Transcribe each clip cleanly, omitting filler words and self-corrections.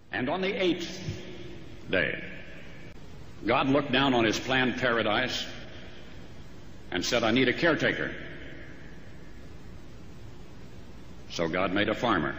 And on the 8th day, God looked down on his planned paradise and said, I need a caretaker. So God made a farmer.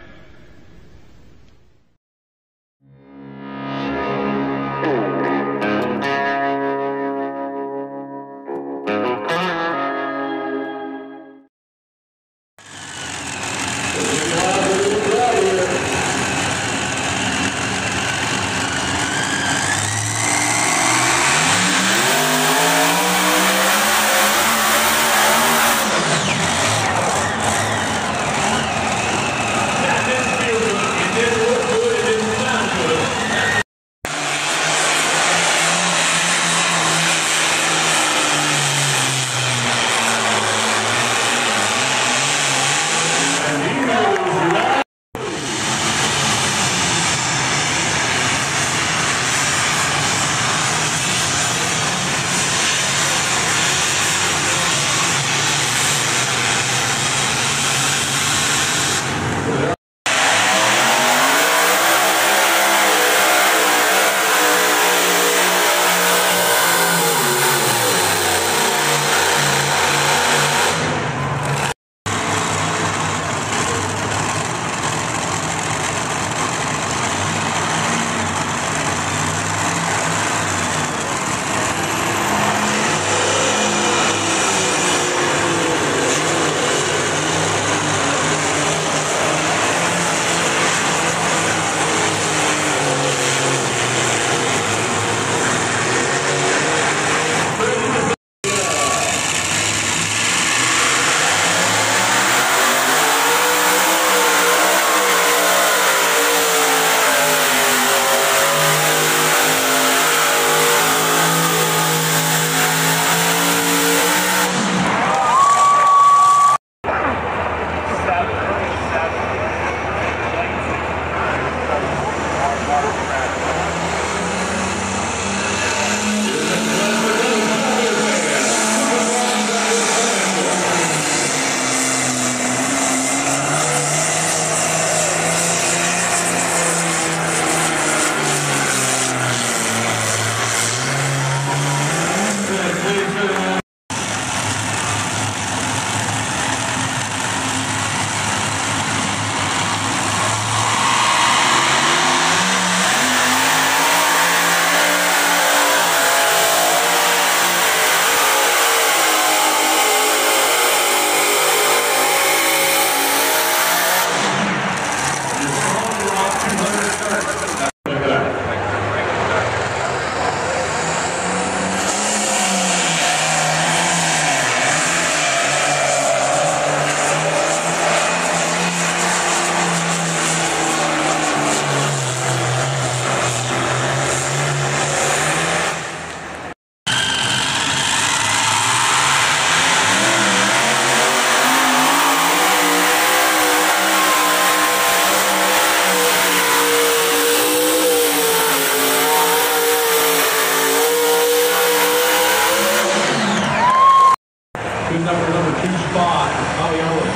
Number 2 spot, Holly Owens.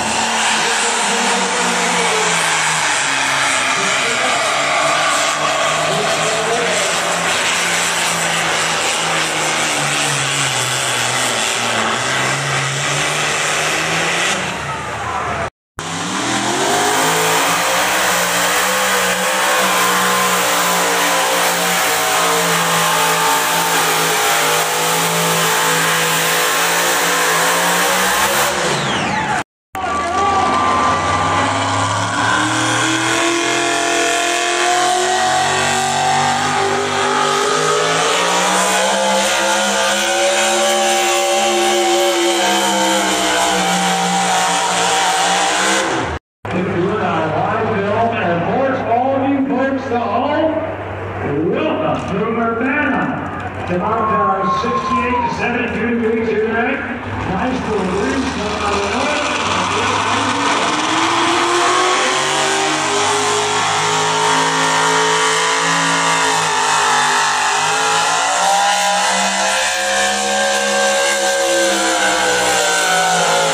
Welcome to Urbana. The mountain are 68 to 72 degrees tonight. Nice cool breeze coming out of the north.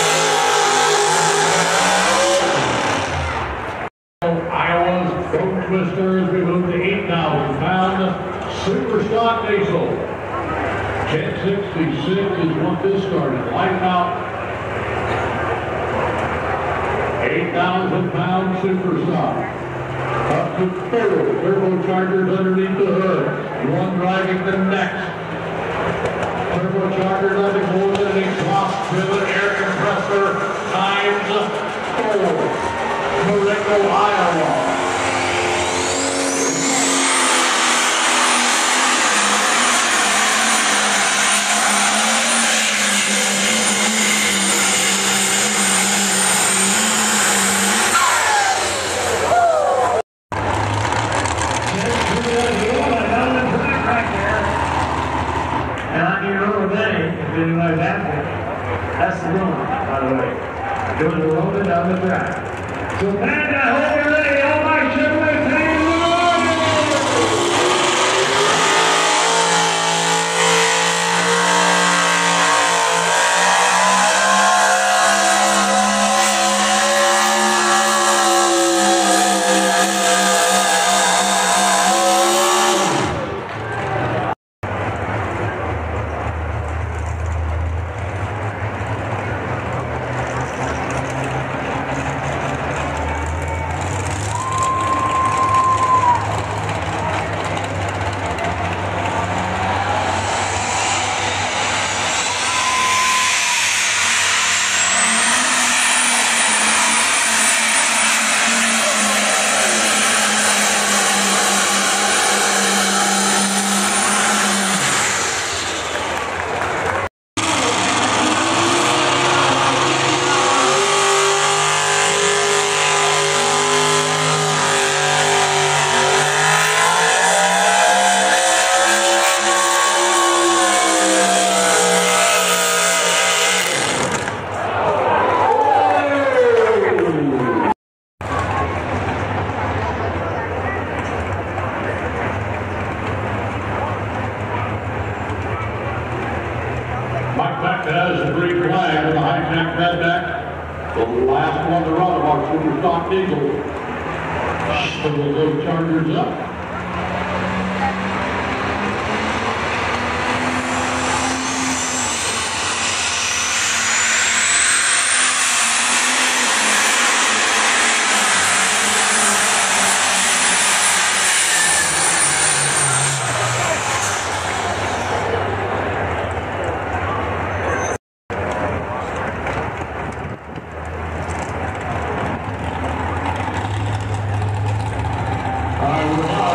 Iowa's Twister as we move to 8,000-pound super stock diesel. 1066 is what this started. Lights out. 8,000-pound super stock. Up to third. Turbochargers underneath the hood. One driving the next. Turbocharger nothing more than an exhaust pivot air compressor times 4. Marengo, Iowa. That's the run, by the way. Doing the rolling down the track. So, man, I hope you're ready. All my Chevrolet fans, Has a green flag for the high-tech redneck. The last one to run of our super stock diesel. So we'll go Chargers up. We're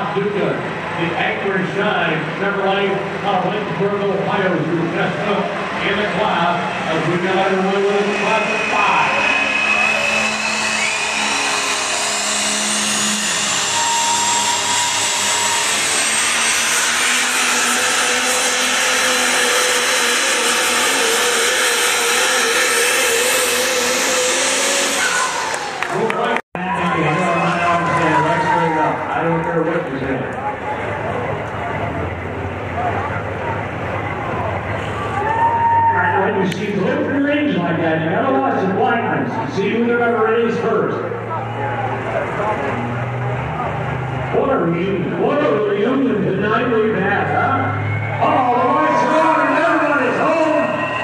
Paducah, the Anchorage Shine Chevrolet out of Lynchburg, Ohio, who next up in the class as we get underway with the class of 5. I don't care what you say. When you see open range like that, you gotta watch the blindness. See who they're gonna raise first. What a reunion. What a reunion tonight we've had, huh? Oh, the lights are on and everybody's home.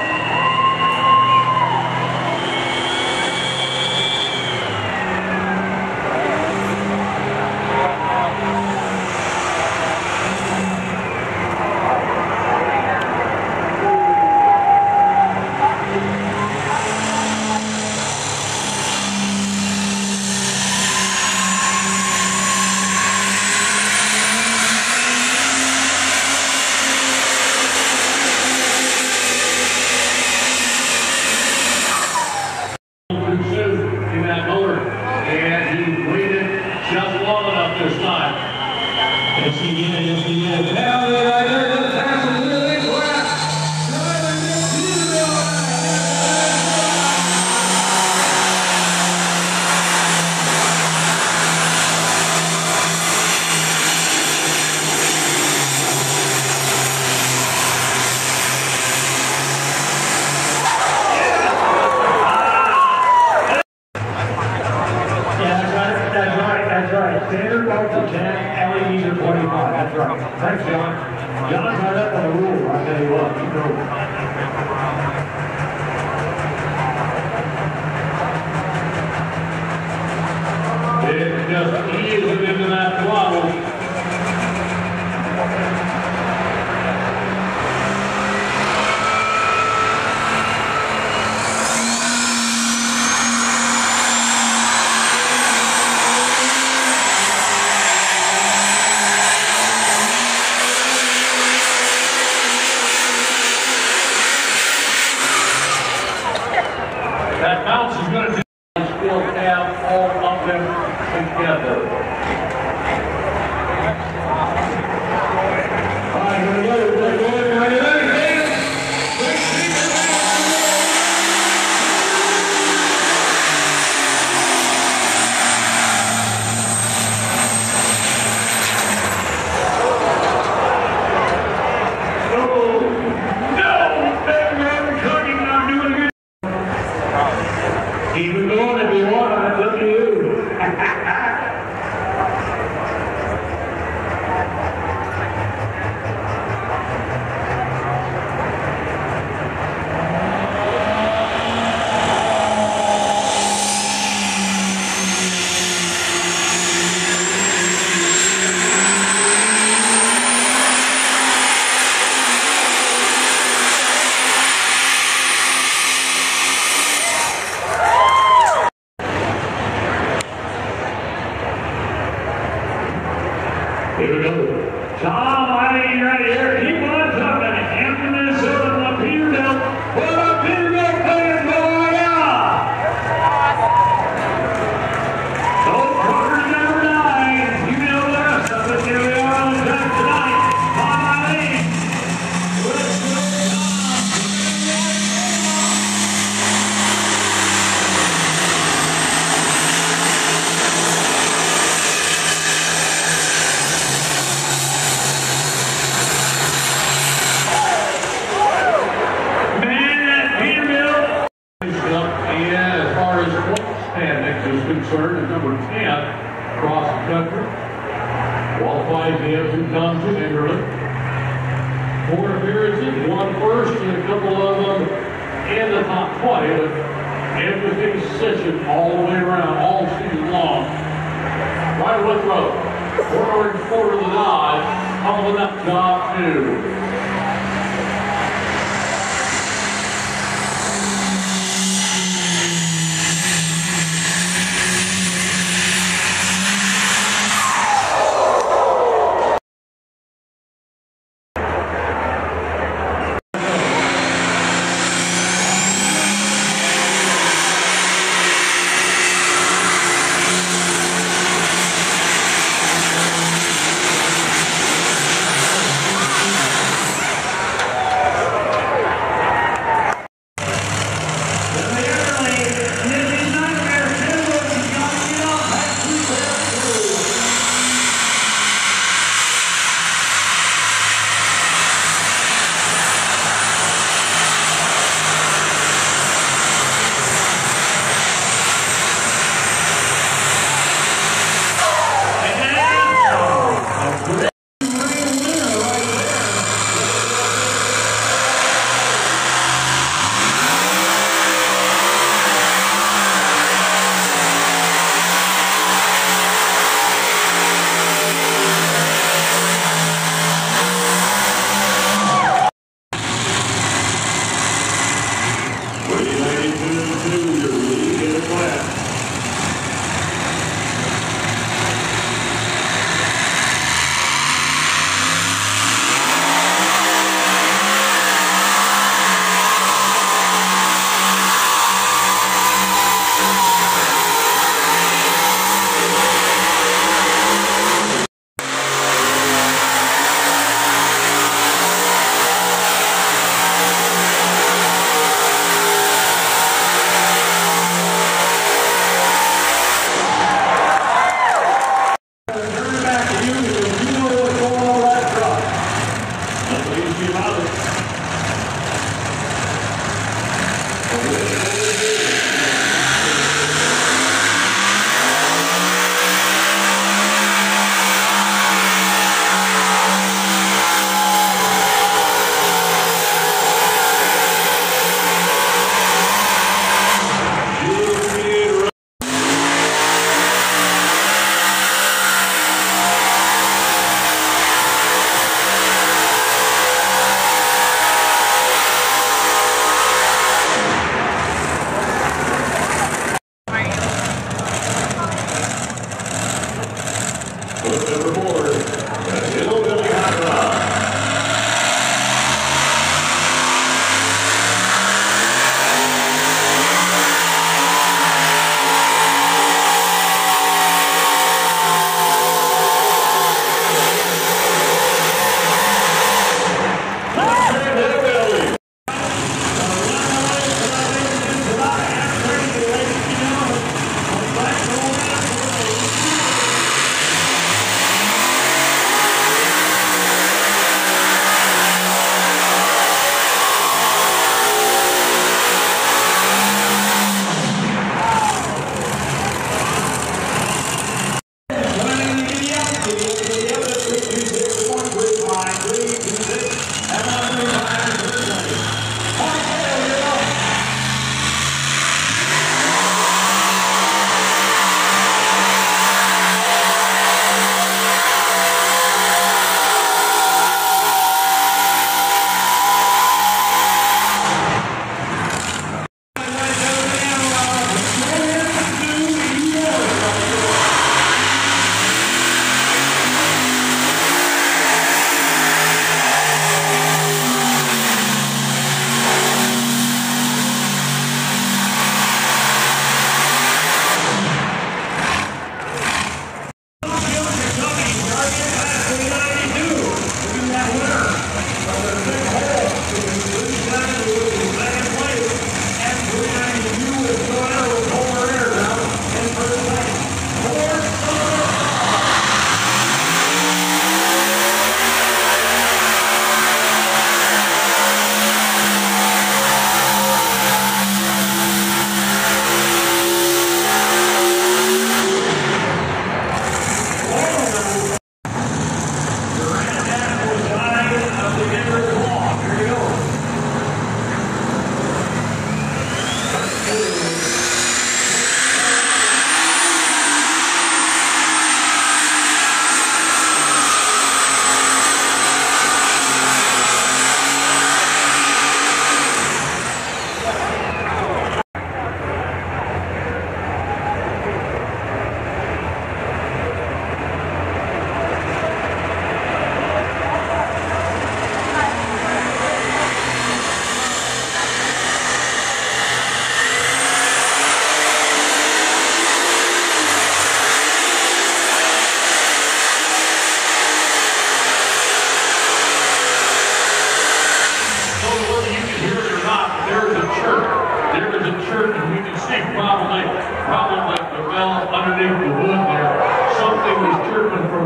Standard bulbs are 10, LEDs are 25. That's right. Thanks, John. John's right up on the rule. I tell you what, you know. It just eases into that throttle. That bounce is going to do still have all of them together. All right, here we go. We're going right away. Keep it going if you want, it's up to you. Here we go. Tom Whiting right here. Keep on coming. Hampton, Minnesota, from Peterbilt. What a Peterbilt playing for ya! Old Crocker number 9. You know the rest of it. Here we are on the track tonight. Tom Whiting. Let's go, concerned at number 10 across the country. Qualifies him to come to Enderlin. 4 appearances, 1 first, and a couple of them in the top 20, but everything consistent all the way around, all season long. Right with Withrow, quarter and quarter of the dive, calling up job 2.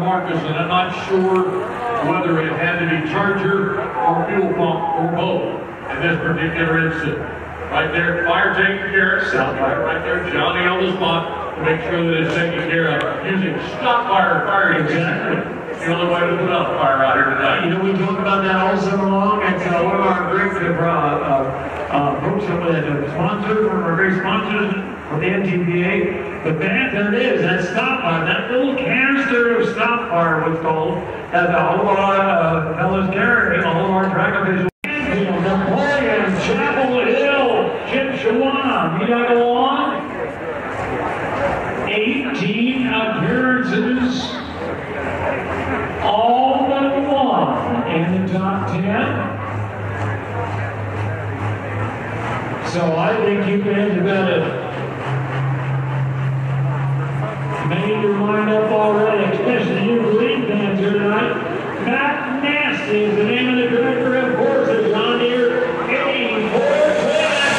Marcus, and I'm not sure whether it had to be charger or fuel pump or both in this particular incident. Right there, fire taken care of. Right there, Johnny on the spot to make sure that it's taken care of. Using stop fire exactly. The only way to put out a fire out here tonight. You know, we talked about that all summer long. It's one of our great folks, some of the sponsors, one of our great sponsors for the NTPA. But man, there it is, that stop fire, that little canister of stop fire was called, that a whole lot of fellas carry, all of our track officials. Napoleon, Chapel Hill, Chippewa, you gotta go on. 18 appearances. All but one in the top 10. So I think you guys have got it made your mind up already, especially you lead fans here tonight. Matt Nasty is the name of the director of horses on here. 84.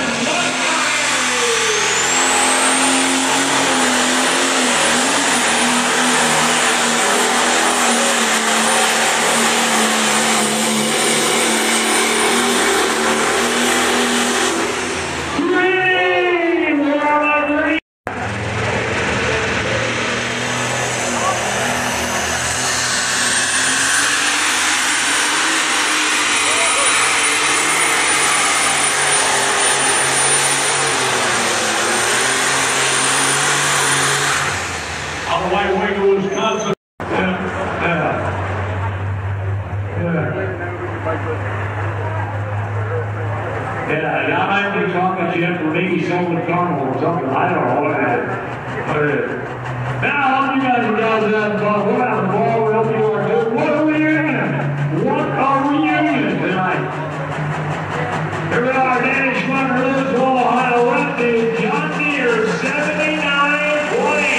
Yeah, I might be talking to you for maybe selling carnival or something. I don't know what it is. Now, all you guys and gals out there, what about the ball? We hope you are good. What are we in? What are we in tonight? Here we are, Danny Schmucker, Louisville, Ohio, lefty, John Deere, 79-20.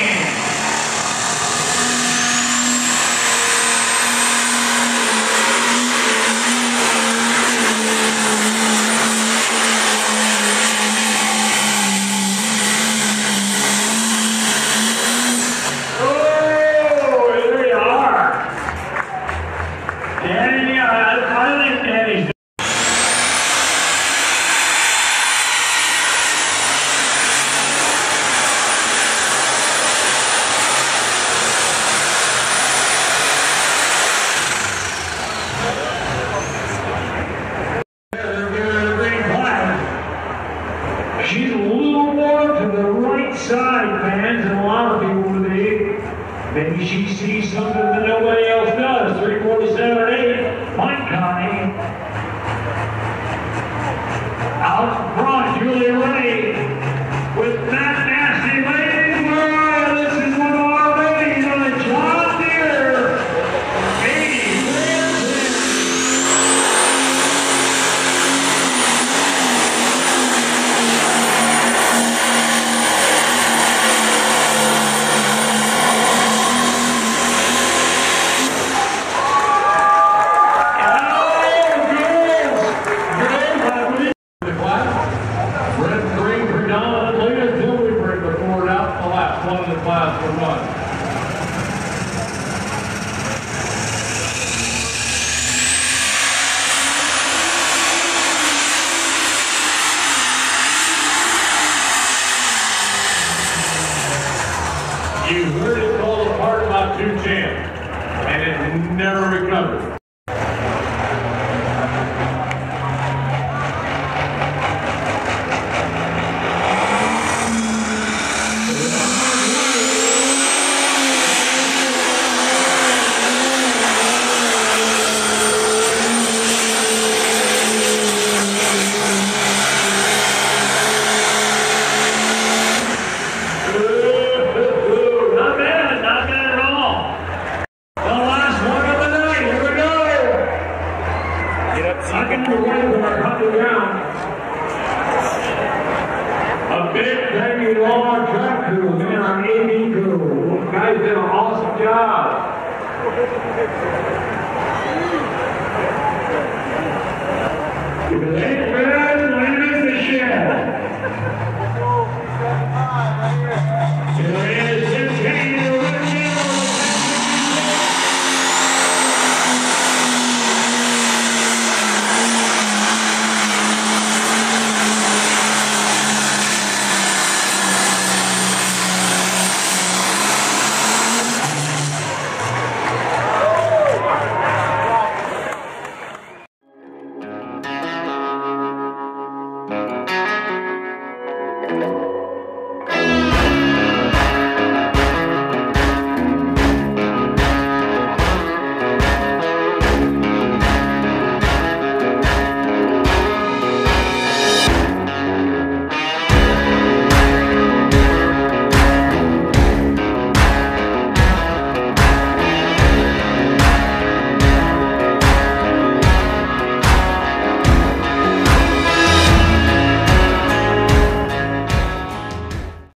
She's a little more to the right side, fans, than a lot of people would be. Maybe she sees something that nobody else does. 347.8, Mike Connie. Out front, Julie Ray with Matt Nasty. Ladies, this is one of our ladies on the John Deere 80. You heard it fall apart about 210, and it never recovered. A big thank you to all our track crews and our AV crew. You guys did an awesome job.